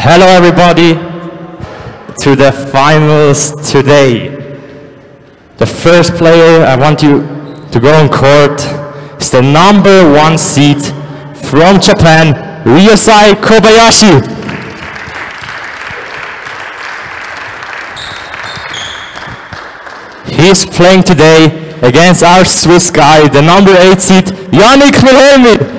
Hello everybody to the finals today. The first player I want you to go on court is the #1 seed from Japan, Ryosei Kobayashi. He's playing today against our Swiss guy, the #8 seed, Yannick Wilhelmi.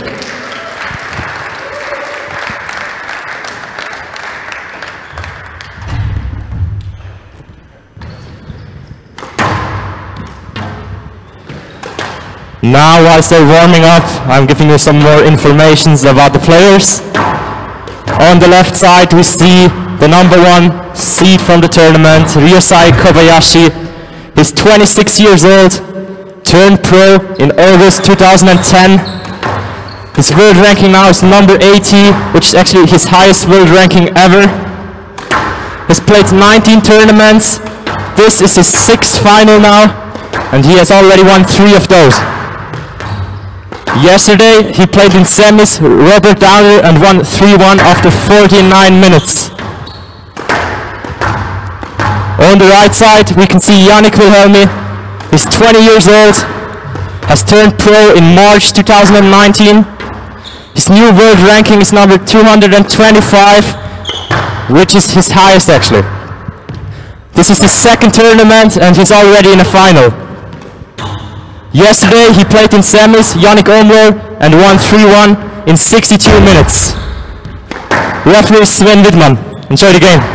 Now, whilst they're warming up, I'm giving you some more information about the players. On the left side, we see the #1 seed from the tournament, Ryosei Kobayashi. He's 26 years old, turned pro in August 2010. His world ranking now is #80, which is actually his highest world ranking ever. He's played 19 tournaments. This is his 6th final now, and he has already won 3 of those. Yesterday, he played in semis, Robert Downer, and won 3-1 after 49 minutes. On the right side, we can see Yannick Wilhelmi. He's 20 years old, has turned pro in March 2019. His new world ranking is number 225, which is his highest actually. This is his 2nd tournament, and he's already in a final. Yesterday, he played in semis, Yannick Omler, and won 3-1 in 62 minutes. Referee Sven Widman. Enjoy the game.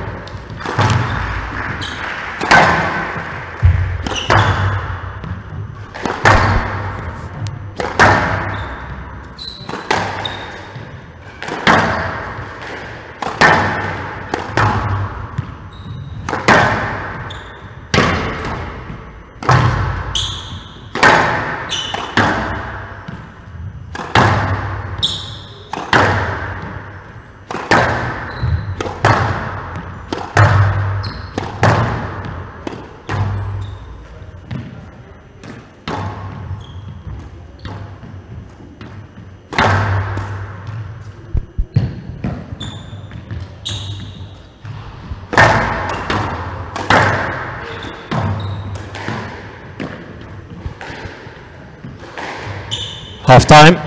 Half time.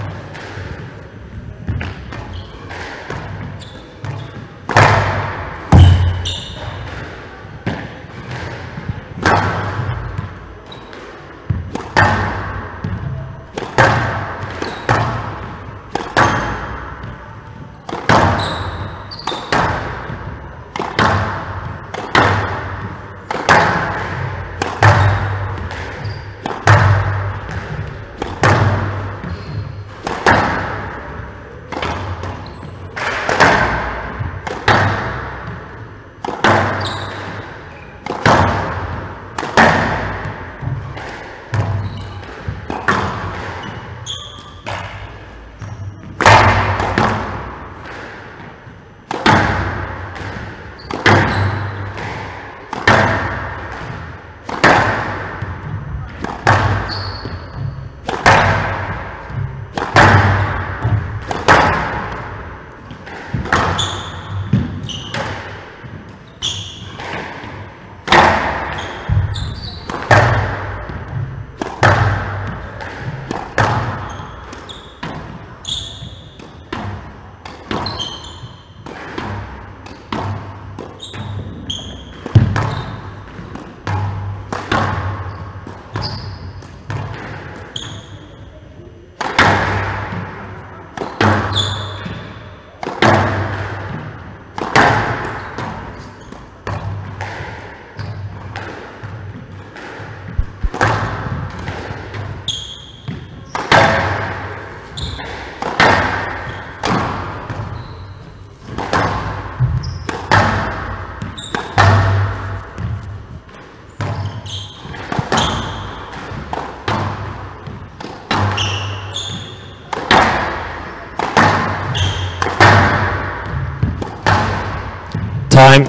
Time.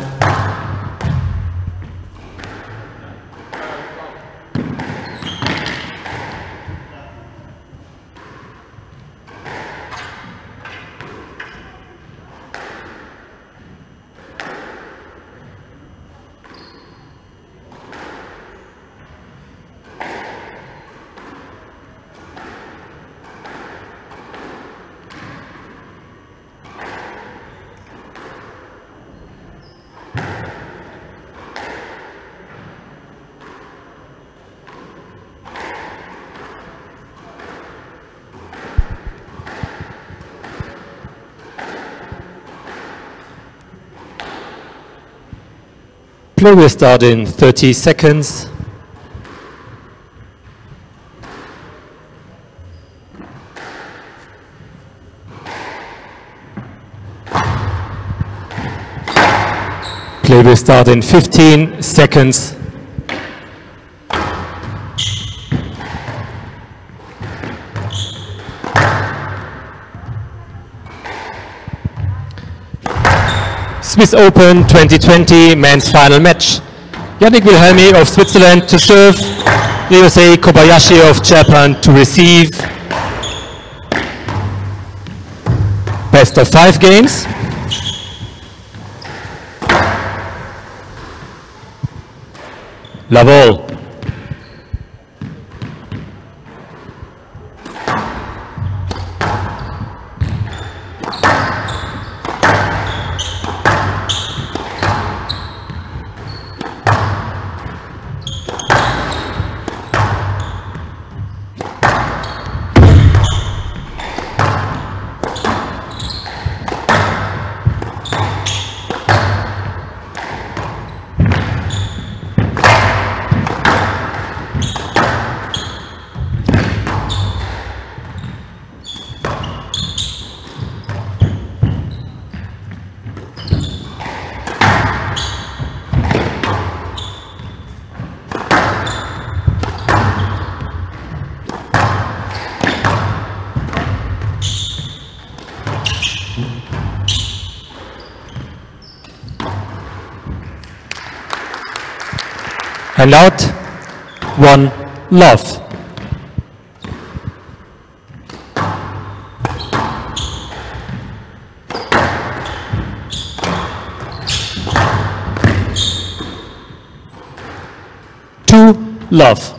Play will start in 30 seconds. Play will start in 15 seconds. Swiss Open 2020 men's final match. Yannick Wilhelmi of Switzerland to serve, Ryosei Kobayashi of Japan to receive. Best of 5 games. Love all. And out, 1 love. Two love.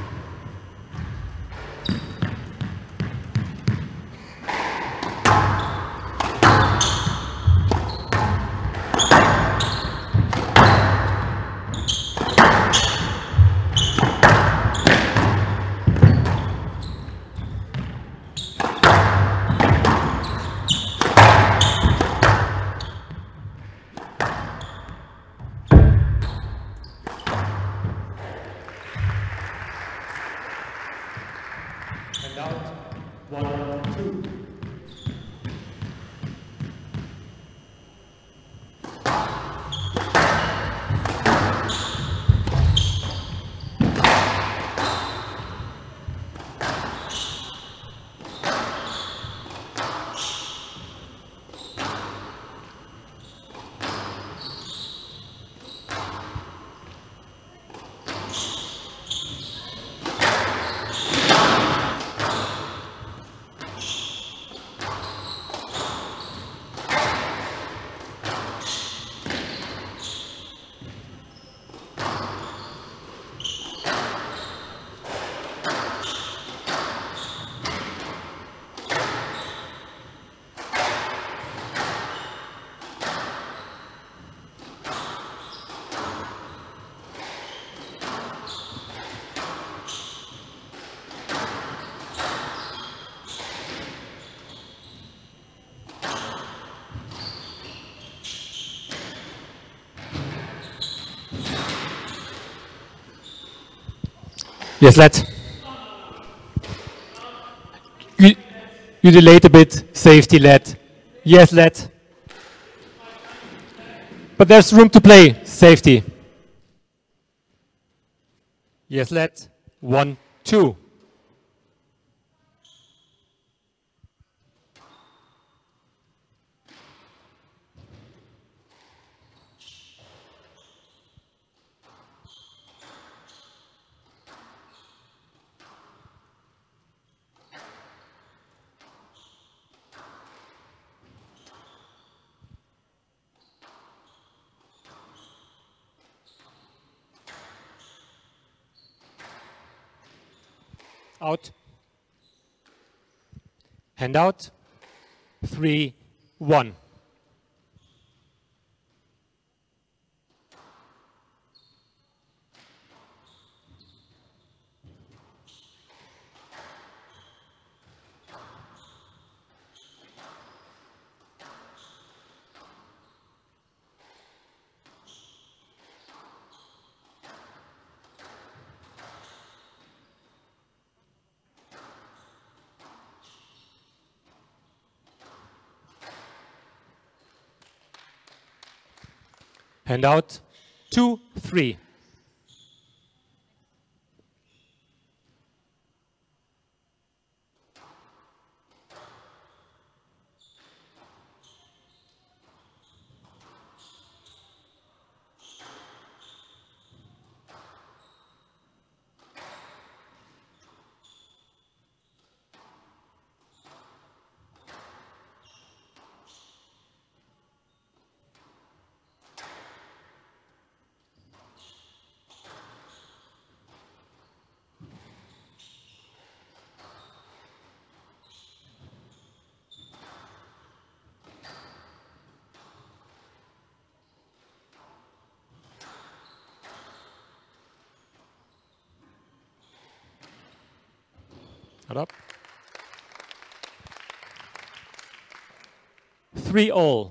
Yes, let. You delayed a bit. Safety, let. Yes, let. But there's room to play. Safety. Yes, let. 1, 2. Out. Hand out. 3, 1. Hand out 2-3. Up. 3-all.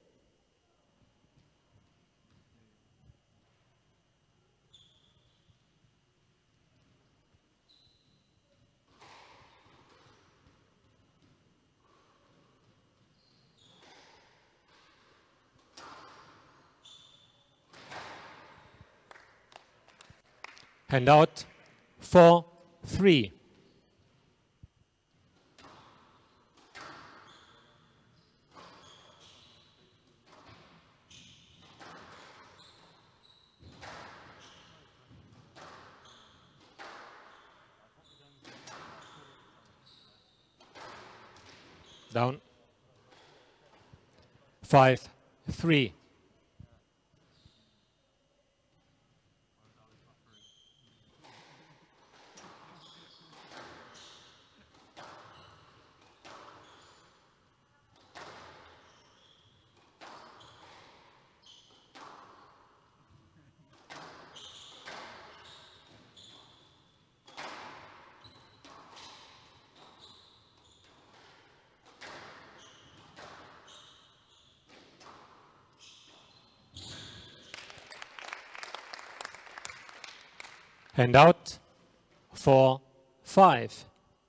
Hand out 4-3. Down. 5-3. Hand out 4-5.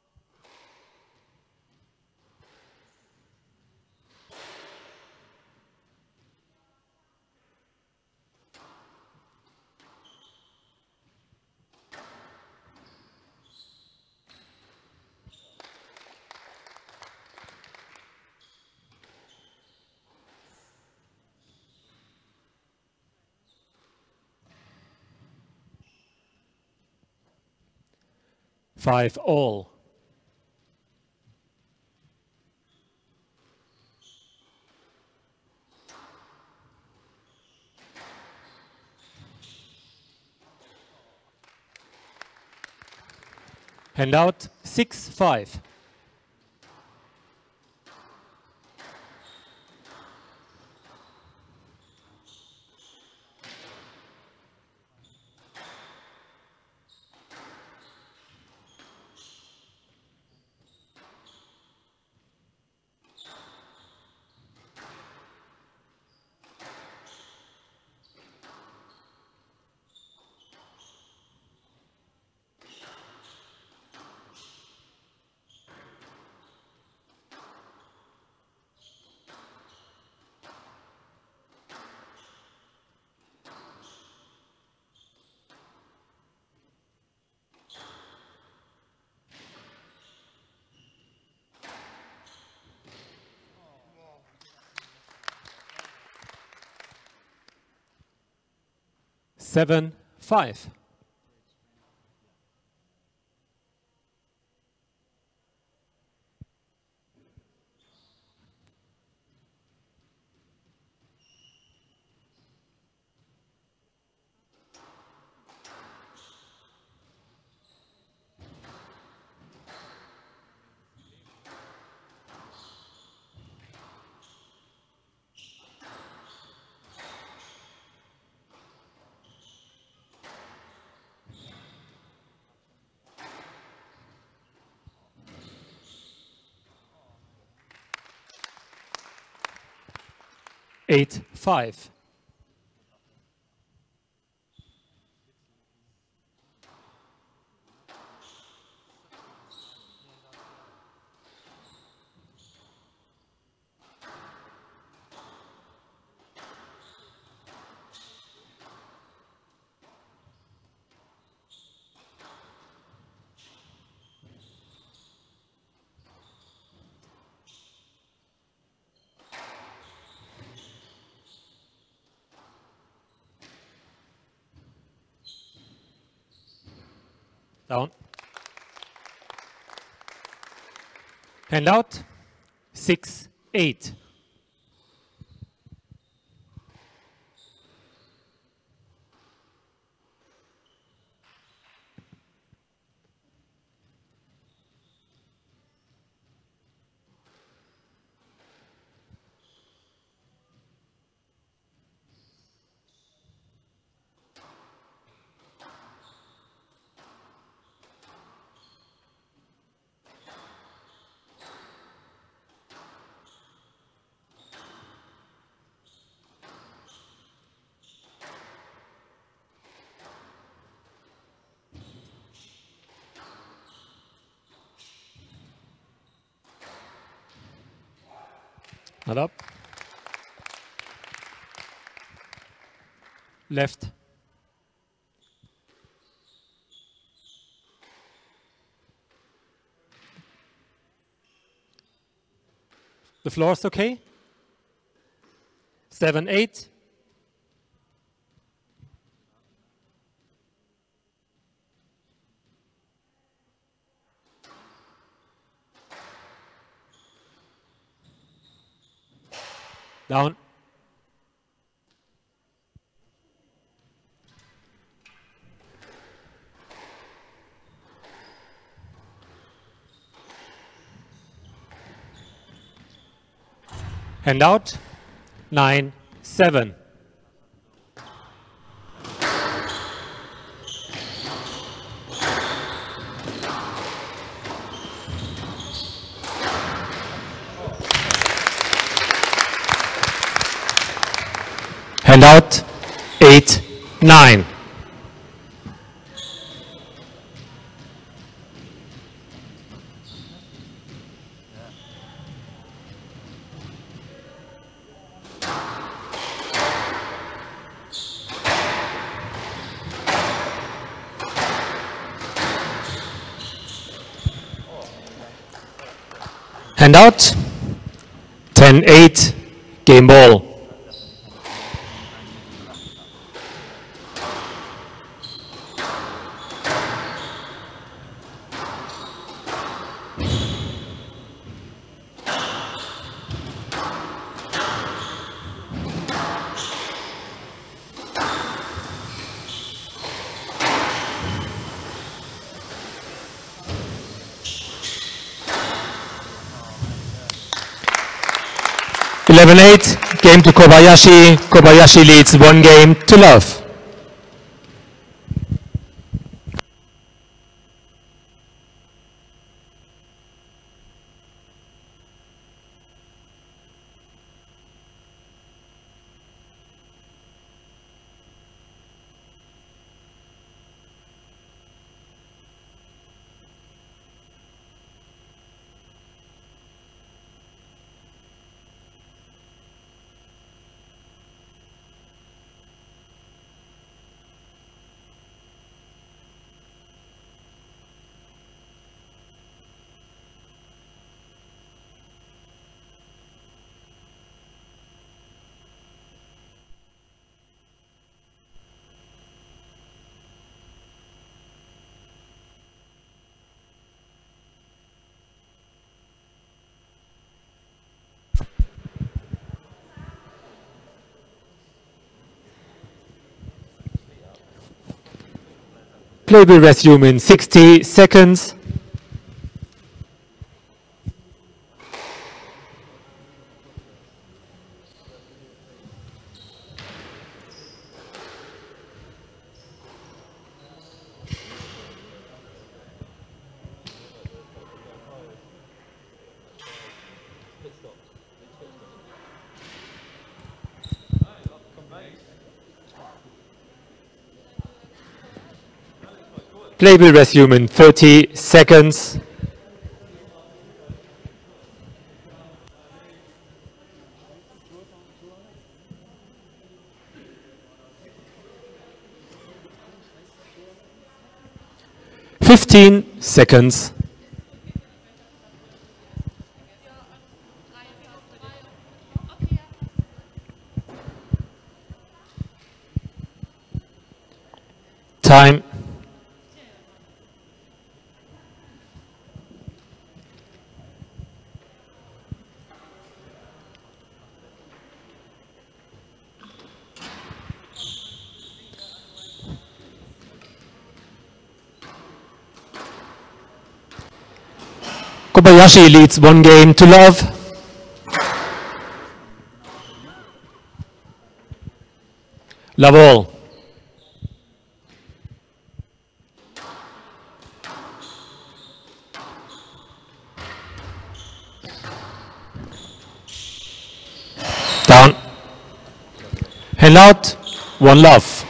Five all. Hand out 6-5. Seven, 5. Eight, 5. Down. Hand out. 6-8. Not up. Left. The floor is okay. 7-8. Down. Hand out. 9-7. Hand out. 8-9. Hand out. 10-8. Game ball. Game to Kobayashi. Kobayashi leads 1-0. Play will resume in 60 seconds. Play will resume in 30 seconds. Fifteen seconds. Time. Kobayashi leads 1 game to love. Love all. Down. Hand out. 1 love.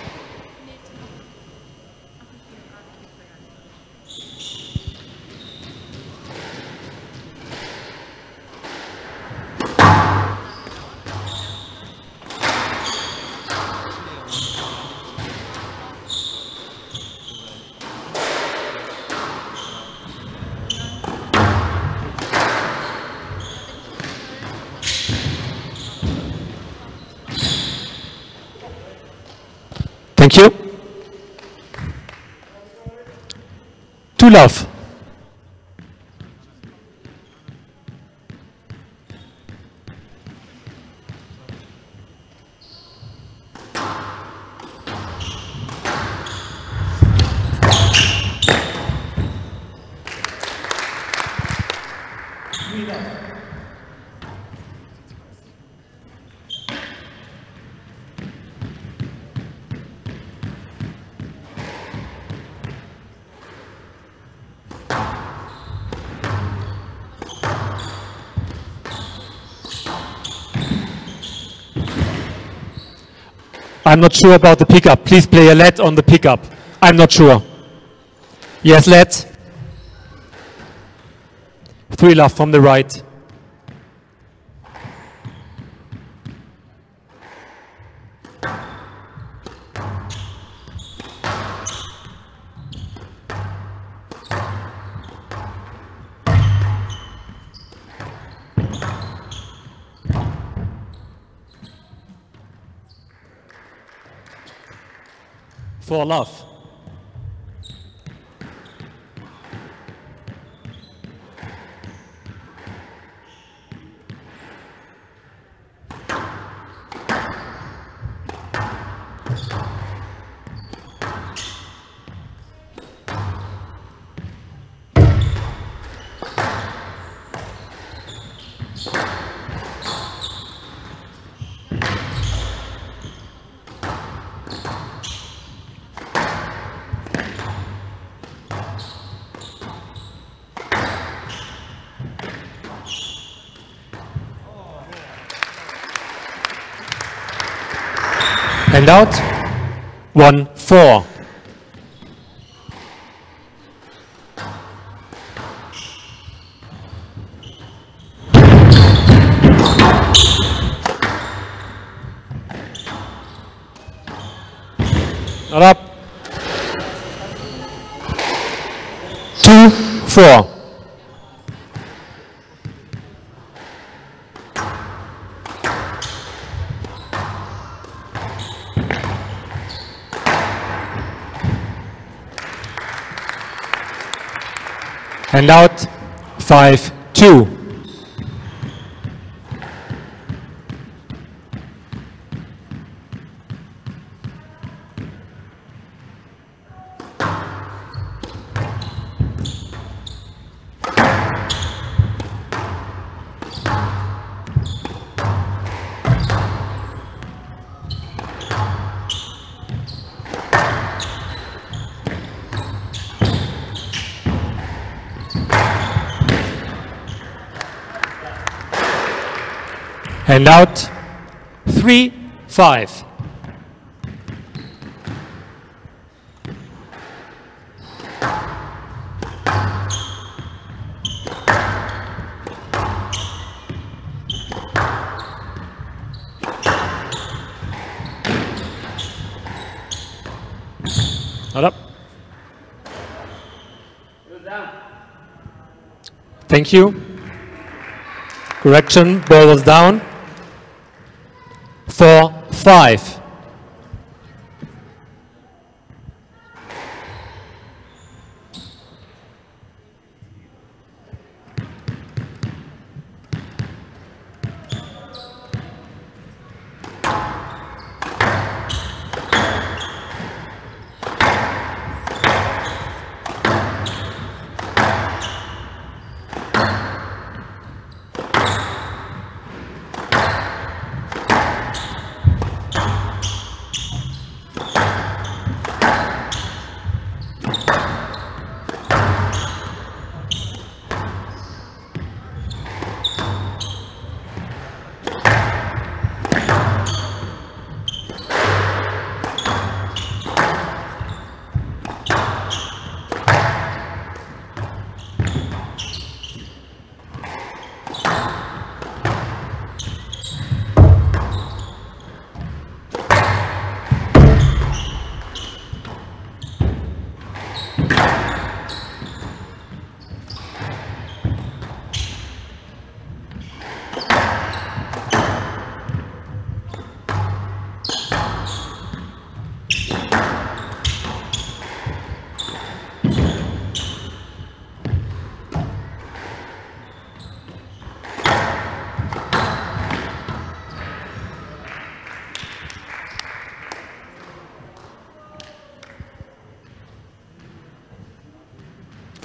Thank you. 2 love. I'm not sure about the pickup. Please play a let on the pickup. I'm not sure. Yes, let. 3 love from the right. For love. And out. 1, 4. Not up. 2, 4. And out. 5, 2. And out. 3, 5. Not up. Thank you. Correction, ball was down. 4, 5.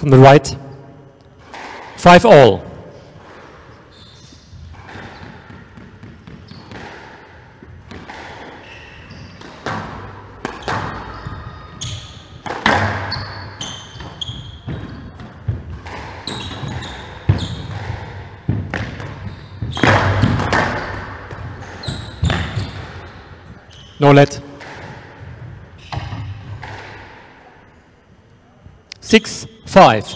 on the right. 5 all. No let. 6, 5.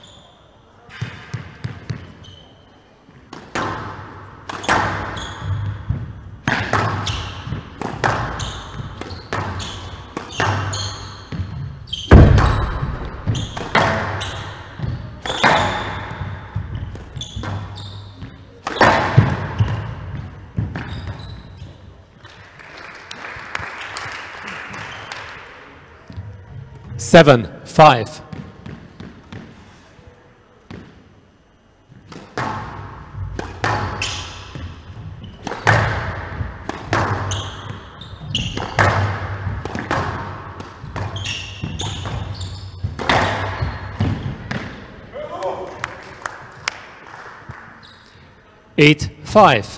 Seven, 5. Eight, 5.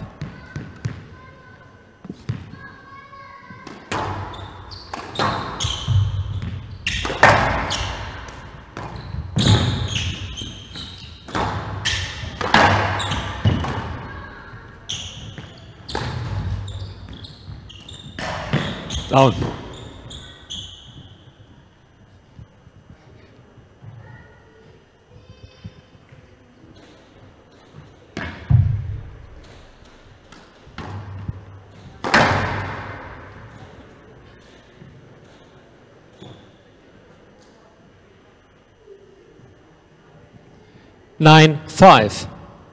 Down. Nine, 5.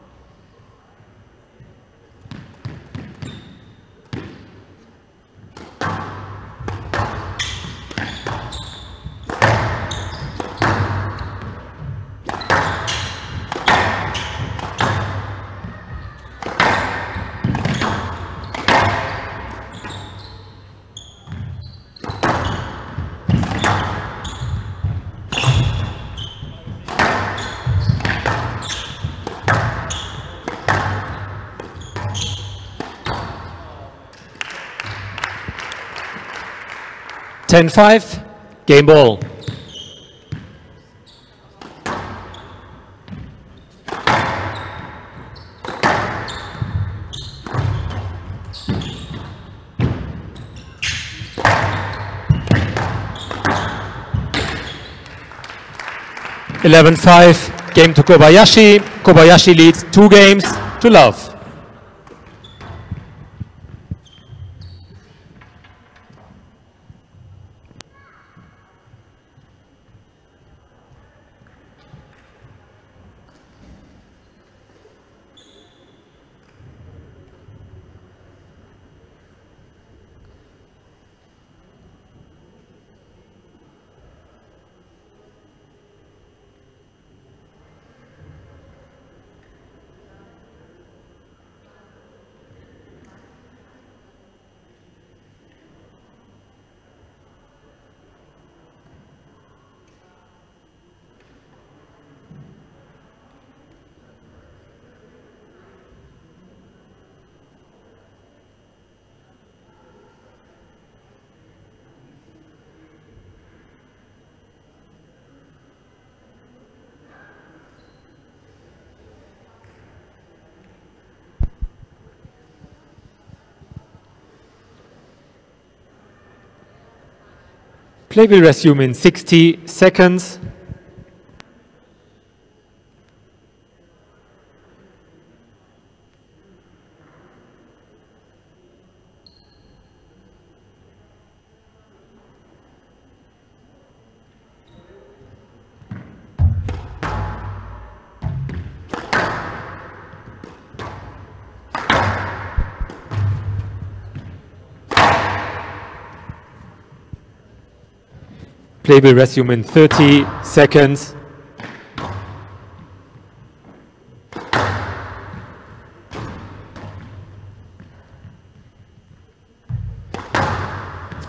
Ten, 5. Game ball. Eleven, 5. Game to Kobayashi. Kobayashi leads 2 games to love. Play will resume in 60 seconds. Play will resume in 30 seconds.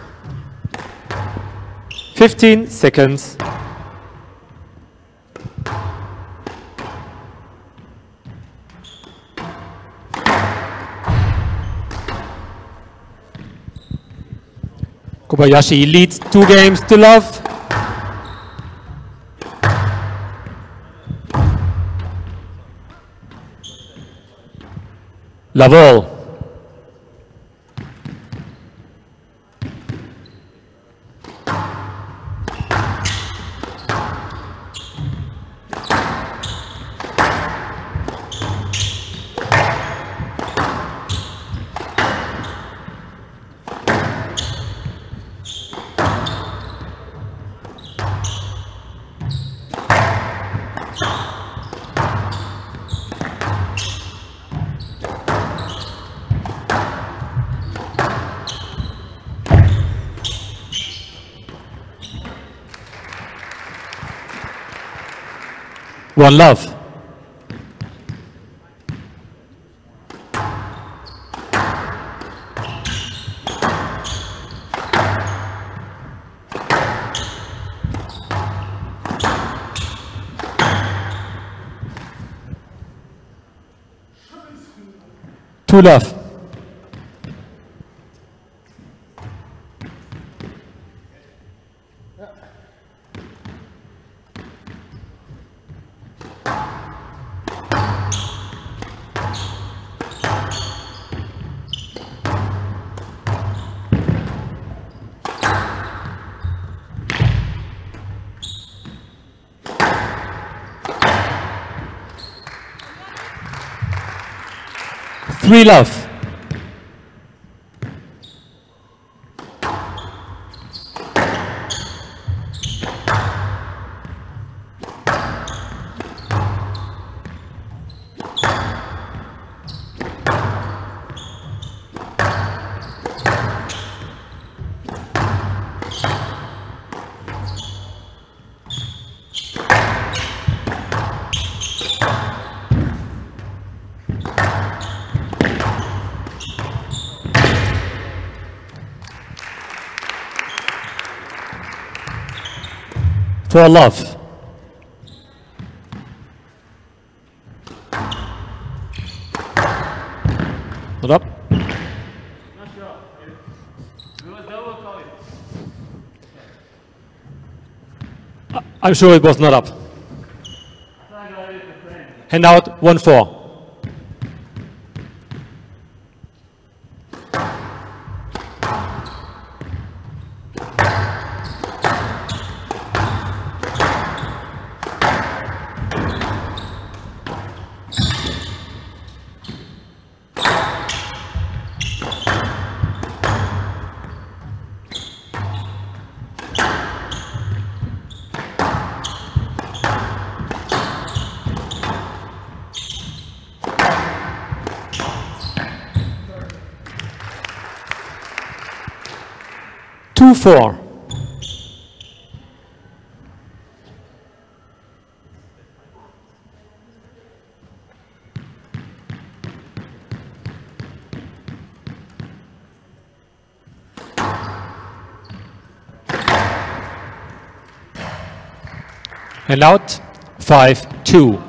.15 seconds. Kobayashi leads 2 games to love. Love all. One love. Two love. Three love. For love. Not up. Not sure. It was double calling. I'm sure it was not up. Hand out 1-4. Four. And out 5-2.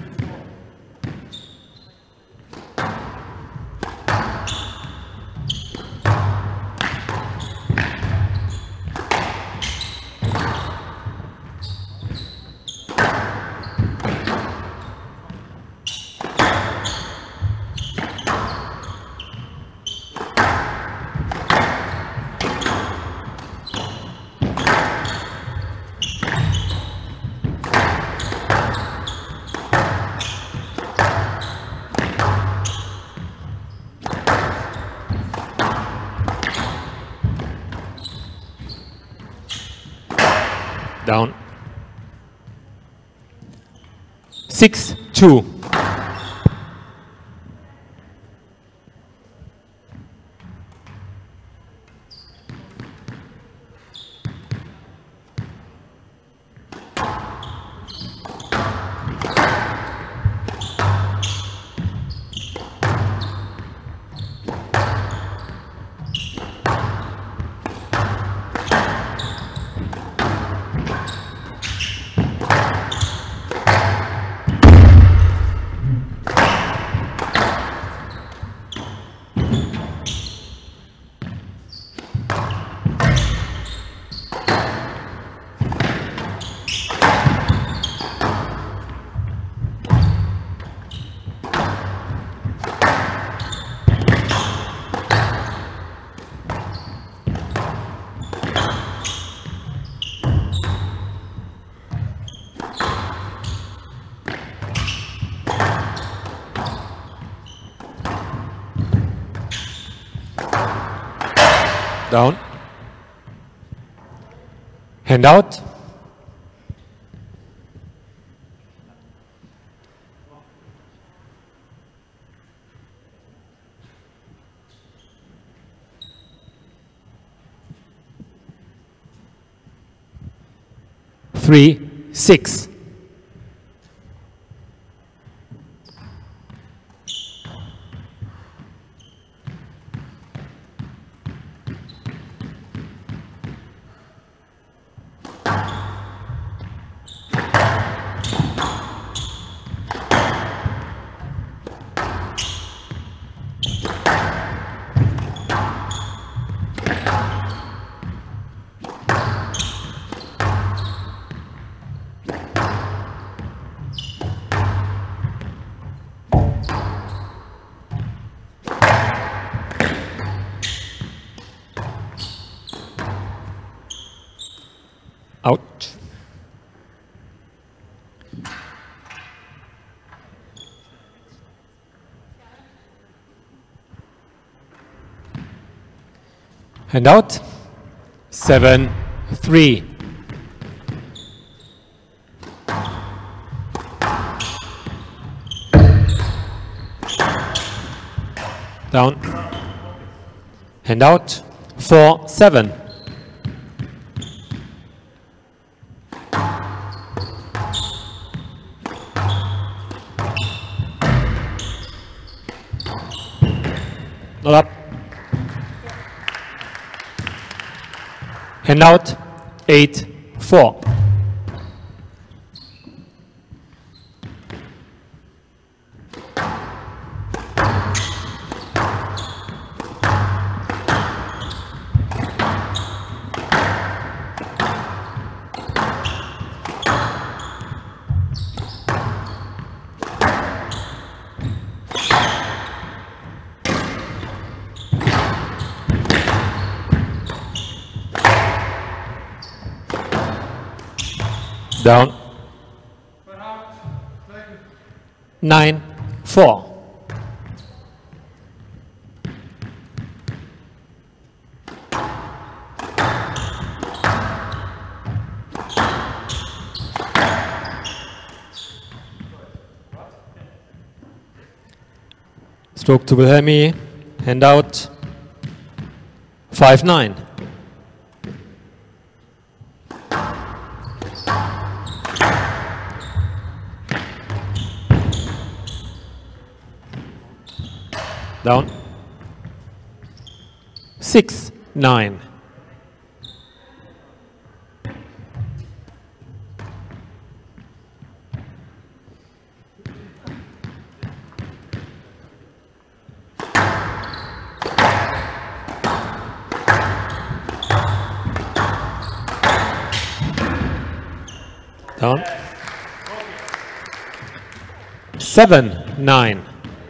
Down. 6-2. Down. Hand out. Three, 6. Out. Hand out. 7, 3. Down. Hand out. 4, 7. Not up. Hand out. 8, 4. Down. 9, 4. Stroke to Wilhelmi. Hand out. 5, 9. Down. 6, 9. Down. 7, 9.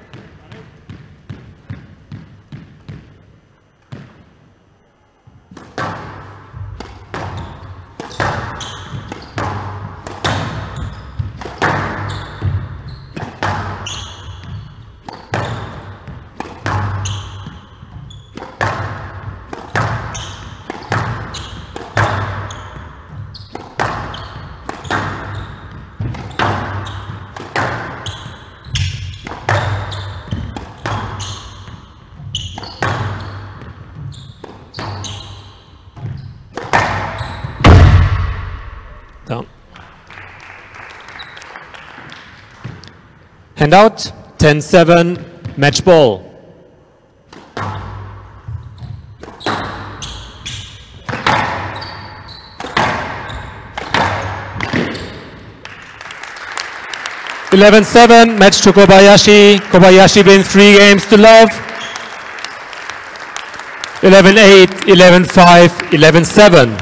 Down. Hand out. 10, 7. Match ball. Eleven, 7. Match to Kobayashi. Kobayashi wins 3 games to love. 11, 8. 11, 5. 11, 7.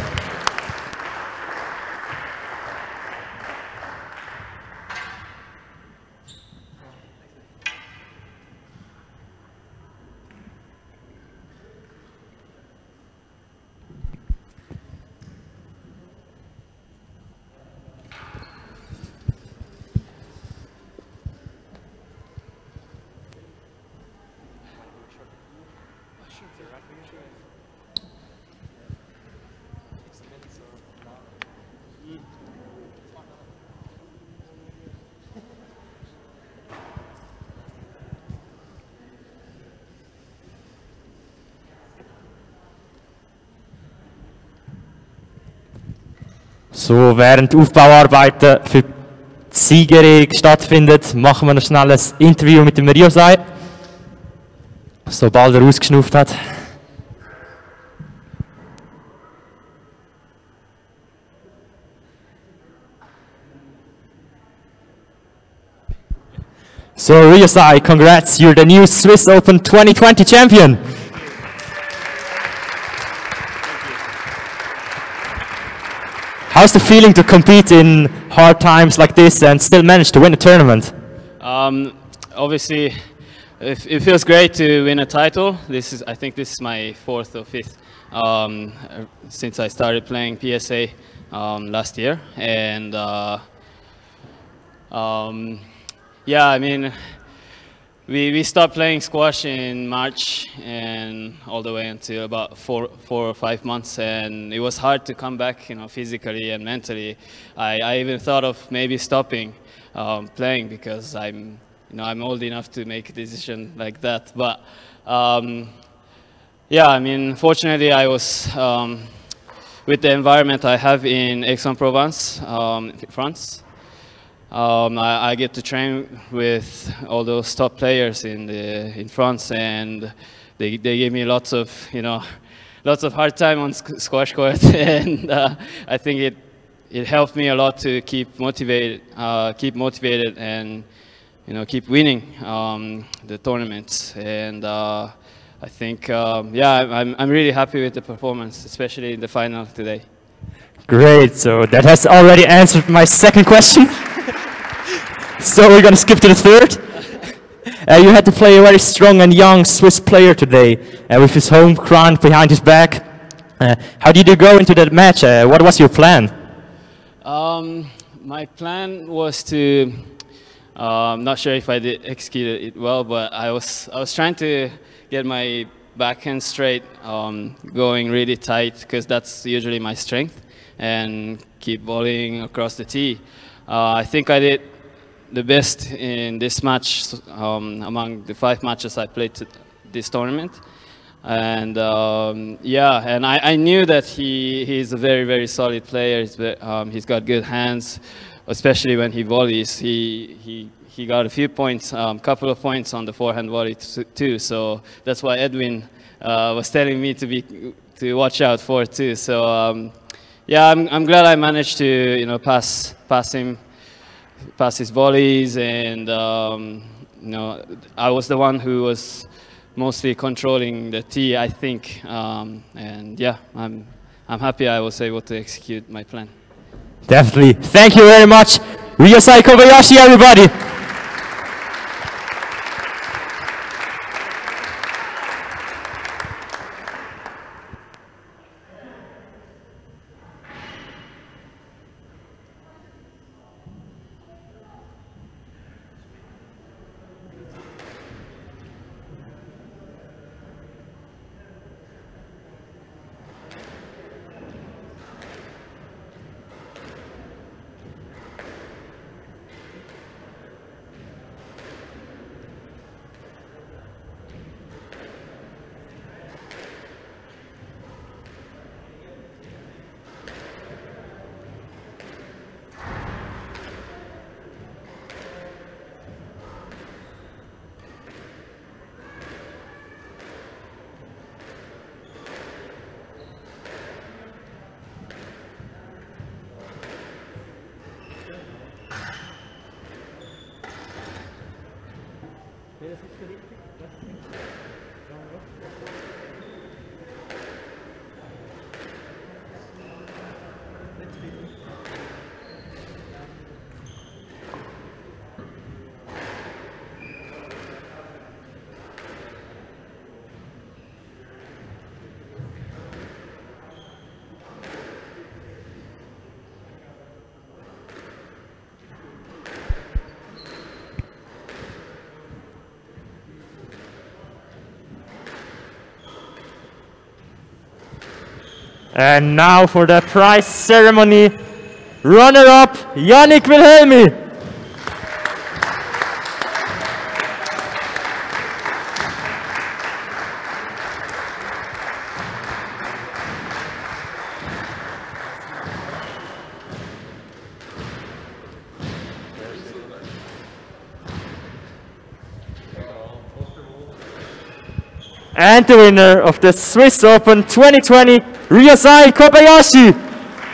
So, während Aufbauarbeiten für die Siegerehrung stattfindet, machen wir noch schnell ein Interview mit dem Ryosei, sobald er ausgeschnauft hat. So, Ryosei, congrats, you're the new Swiss Open 2020 champion. How's the feeling to compete in hard times like this and still manage to win a tournament? Obviously, it feels great to win a title. I think this is my 4th or 5th since I started playing PSA last year, and yeah, I mean, we stopped playing squash in March and all the way until about 4 or 5 months, and it was hard to come back, you know, physically and mentally. I even thought of maybe stopping playing because I'm old enough to make a decision like that. But yeah, I mean, fortunately, I was with the environment I have in Aix-en-Provence, France. I get to train with all those top players in France, and they gave me lots of hard time on squash court, and I think it helped me a lot to keep motivated, and keep winning the tournaments. And I think yeah, I'm really happy with the performance, especially in the final today. Great, so that has already answered my second question. So we're going to skip to the third. You had to play a very strong and young Swiss player today with his home crown behind his back. How did you go into that match? What was your plan? My plan was to, I'm not sure if I did execute it well, but I was trying to get my backhand straight, going really tight, because that's usually my strength, and keep volleying across the tee. I think I did the best in this match among the 5 matches I played this tournament, and yeah, and I knew that he's a very, very solid player. He's got good hands, especially when he volleys. He got a few points, couple of points on the forehand volley too. So that's why Edwin was telling me to watch out for too. So yeah, I'm glad I managed to pass his volleys, and I was the one who was mostly controlling the tee, I think, and yeah, I'm happy I was able to execute my plan. Definitely. Thank you very much. Ryosei Kobayashi, everybody. And now for the prize ceremony, runner-up Yannick Wilhelmi. And the winner of the Swiss Open 2020, Ryosei Kobayashi.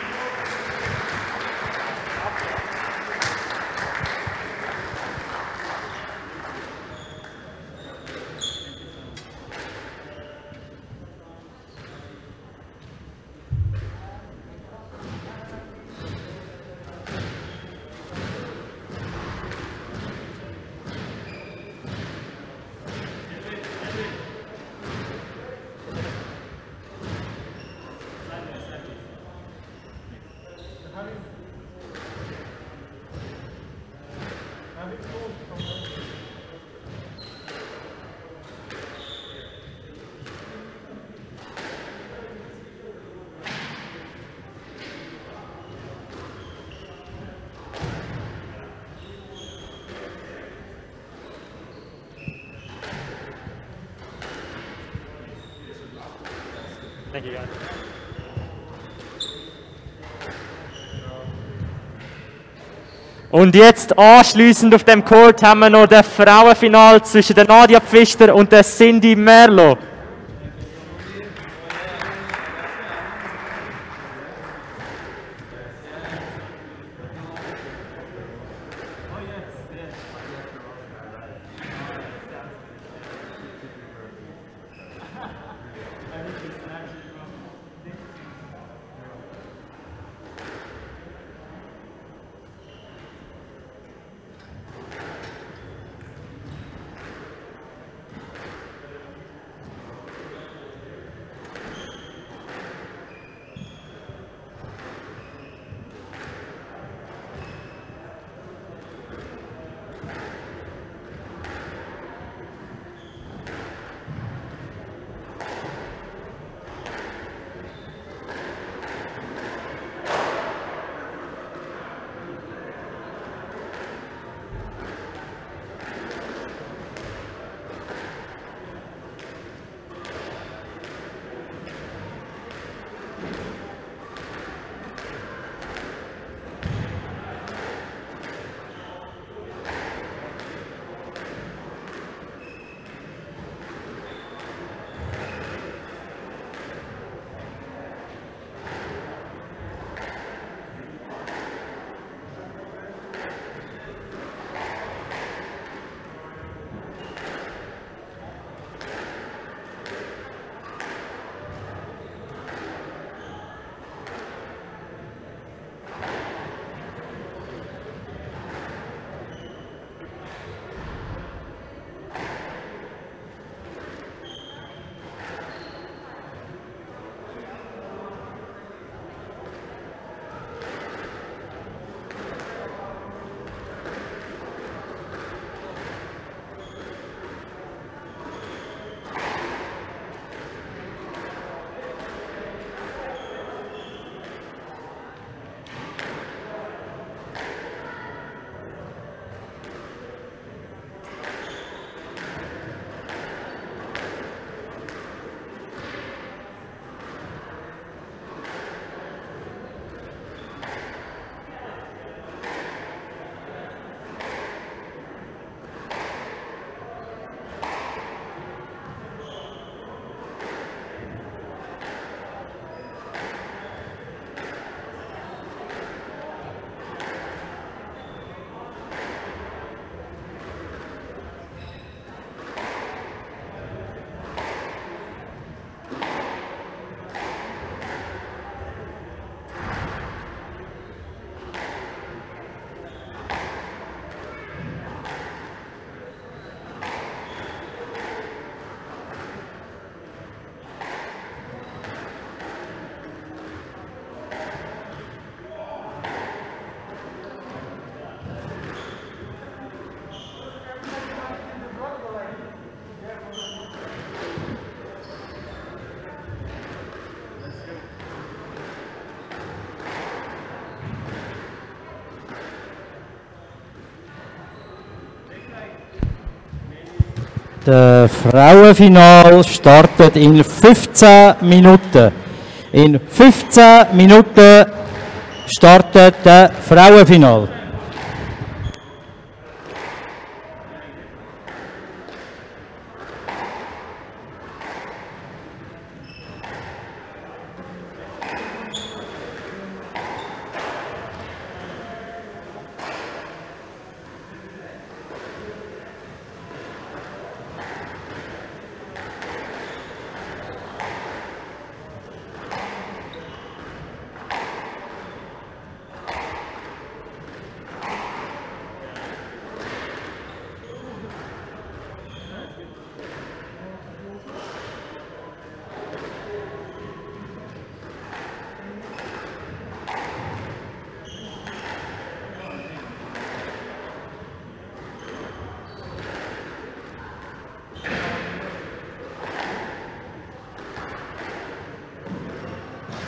Thank you, guys. Und jetzt anschliessend auf dem Court haben wir noch das Frauenfinal zwischen der Nadia Pfister und der Cindy Merlo. Das Frauenfinal startet in 15 Minuten. In 15 Minuten startet das Frauenfinal.